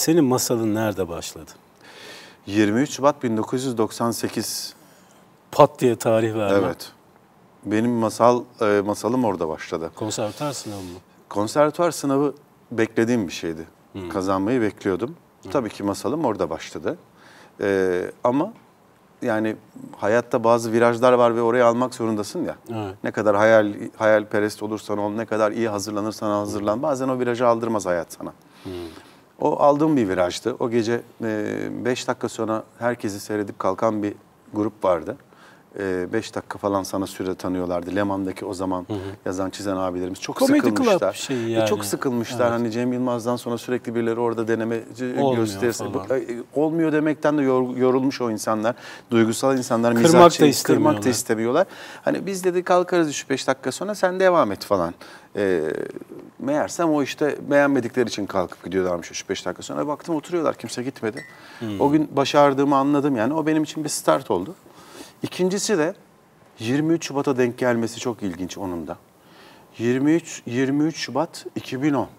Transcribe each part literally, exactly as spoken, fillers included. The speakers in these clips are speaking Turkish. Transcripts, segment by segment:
senin masalın nerede başladı? yirmi üç Şubat bin dokuz yüz doksan sekiz. Pat diye tarih verme. Evet. Benim masal e, masalım orada başladı. Konservatuar sınavı mı? Konservatuar sınavı beklediğim bir şeydi. Hmm. Kazanmayı bekliyordum. Hmm. Tabii ki masalım orada başladı. Ee, ama yani hayatta bazı virajlar var ve oraya almak zorundasın ya. Evet. Ne kadar hayal hayalperest olursan ol, ne kadar iyi hazırlanırsan hazırlan. Bazen o virajı aldırmaz hayat sana. Hmm. O aldığım bir virajdı. O gece beş dakika sonra herkesi seyredip kalkan bir grup vardı. Beş dakika falan sana süre tanıyorlardı. Leman'daki o zaman hı hı. yazan çizen abilerimiz çok Komedi sıkılmışlar. Şey yani. Çok sıkılmışlar. Evet. Hani Cem Yılmaz'dan sonra sürekli birileri orada deneme gösterisi. Olmuyor demekten de yorulmuş o insanlar. Duygusal insanlar. Kırmak mizahçı, da istemiyorlar. Kırmak da istemiyorlar. Hani biz dedi kalkarız üç beş dakika sonra sen devam et falan. Ee, meğersem o işte beğenmedikleri için kalkıp gidiyorlarmış üç beş dakika sonra. Baktım oturuyorlar. Kimse gitmedi. Hmm. O gün başardığımı anladım yani. O benim için bir start oldu. İkincisi de yirmi üç Şubat'a denk gelmesi çok ilginç onun da. yirmi üç yirmi üç Şubat iki bin on.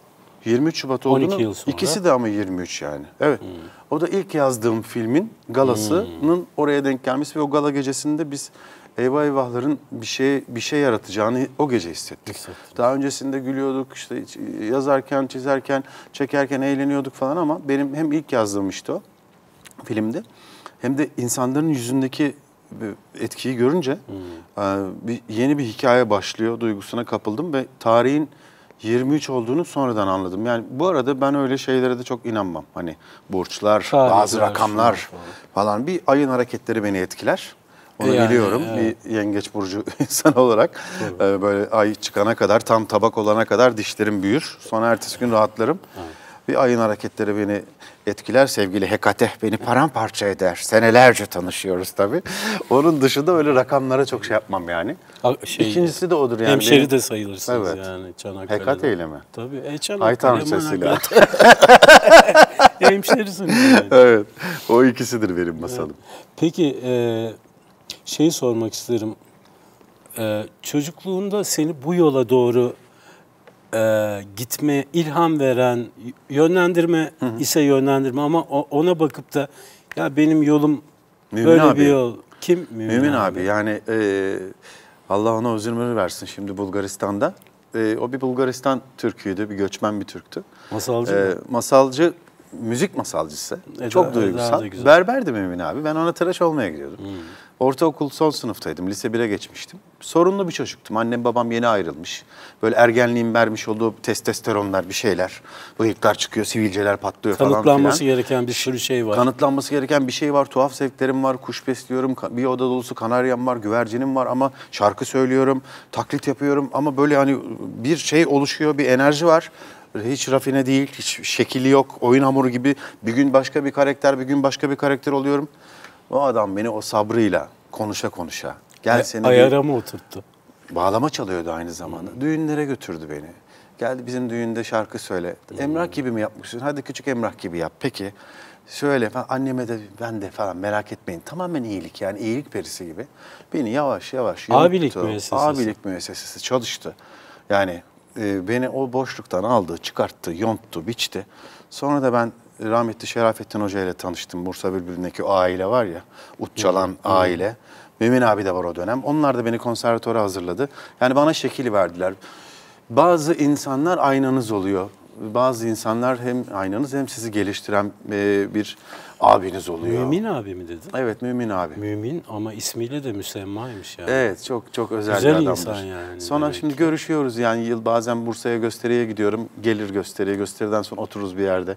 yirmi üç Şubat olduğunu ikisi de ama yirmi üç yani. Evet. Hmm. O da ilk yazdığım filmin galasının hmm. oraya denk gelmesi ve o gala gecesinde biz Eyvah Eyvahların bir şey bir şey yaratacağını o gece hissettik. Hissettim. Daha öncesinde gülüyorduk işte yazarken, çizerken, çekerken eğleniyorduk falan ama benim hem ilk yazdığım işte o filmde hem de insanların yüzündeki etkiyi görünce hmm. bir, yeni bir hikaye başlıyor duygusuna kapıldım ve tarihin yirmi üç olduğunu sonradan anladım. Yani bu arada ben öyle şeylere de çok inanmam. Hani burçlar, Tarih bazı rakamlar falan. falan bir ayın hareketleri beni etkiler. Onu yani, biliyorum evet. Bir yengeç burcu insan olarak Tabii. böyle ay çıkana kadar tam tabak olana kadar dişlerim büyür. Sonra ertesi gün rahatlarım. Evet. Bir ayın hareketleri beni etkiler. Sevgili Hekate beni paramparça eder. Senelerce tanışıyoruz tabii. Onun dışında öyle rakamlara çok şey yapmam yani. Şey, İkincisi de odur yani. Hemşeri benim, de sayılırsınız evet. yani Çanakkale'de. Hekate ile mi? Tabii. E, Çanakkale, Ay tanrıçasıyla. Hemşerisiniz yani. Evet. O ikisidir benim masalım. Evet. Peki e, şeyi sormak isterim. E, çocukluğunda seni bu yola doğru e, gitme, ilham veren, yönlendirme hı hı. ise yönlendirme ama ona bakıp da ya benim yolum Mümin böyle abi. bir yol. Kim Mümin, Mümin abi? abi Yani e, Allah ona uzun ömür versin şimdi Bulgaristan'da. E, o bir Bulgaristan Türk'üydü, bir göçmen bir Türktü. Masalcı e, mı? Masalcı, müzik masalcısı. Eda, Çok duygusal. Berberdi Mümin abi. Ben ona tıraş olmaya gidiyordum. Hmm. Ortaokul son sınıftaydım. Lise bire geçmiştim. Sorunlu bir çocuktum. Annem babam yeni ayrılmış. Böyle ergenliğin vermiş olduğu testosteronlar bir şeyler. Bıyıklar çıkıyor, sivilceler patlıyor falan filan. Kanıtlanması gereken bir sürü şey var. Kanıtlanması gereken bir şey var. Tuhaf zevklerim var. Kuş besliyorum. Bir oda dolusu kanaryam var. Güvercinim var ama şarkı söylüyorum. Taklit yapıyorum ama böyle hani bir şey oluşuyor. Bir enerji var. Hiç rafine değil, hiç şekili yok. Oyun hamuru gibi bir gün başka bir karakter, bir gün başka bir karakter oluyorum. O adam beni o sabrıyla konuşa konuşa. Gel seni ayara mı oturttu? Bağlama çalıyordu aynı zamanda. Hmm. Düğünlere götürdü beni. Geldi bizim düğünde şarkı söyle. Hmm. Emrah gibi mi yapmışsın? Hadi küçük Emrah gibi yap. Peki. Söyle falan. Anneme de ben de falan merak etmeyin. Tamamen iyilik yani iyilik perisi gibi. Beni yavaş yavaş yonttu. Abilik müessesesi. Abilik müessesesi çalıştı. Yani e, beni o boşluktan aldı, çıkarttı, yonttu, biçti. Sonra da ben rahmetli Şerafettin Hoca ile tanıştım. Bursa Bülbülü'ndeki o aile var ya, ut çalan hmm. aile. Mümin abi de var o dönem. Onlar da beni konservatuvara hazırladı. Yani bana şekil verdiler. Bazı insanlar aynanız oluyor. Bazı insanlar hem aynanız hem sizi geliştiren e, bir abiniz oluyor. Mümin abi mi dedin? Evet, Mümin abi. Mümin ama ismiyle de müsemmaymış yani. Evet, çok çok özel Güzel bir adamdır. insan yani. Sonra demek. Şimdi görüşüyoruz yani yıl bazen Bursa'ya gösteriye gidiyorum. Gelir gösteriye, gösteriden sonra otururuz bir yerde.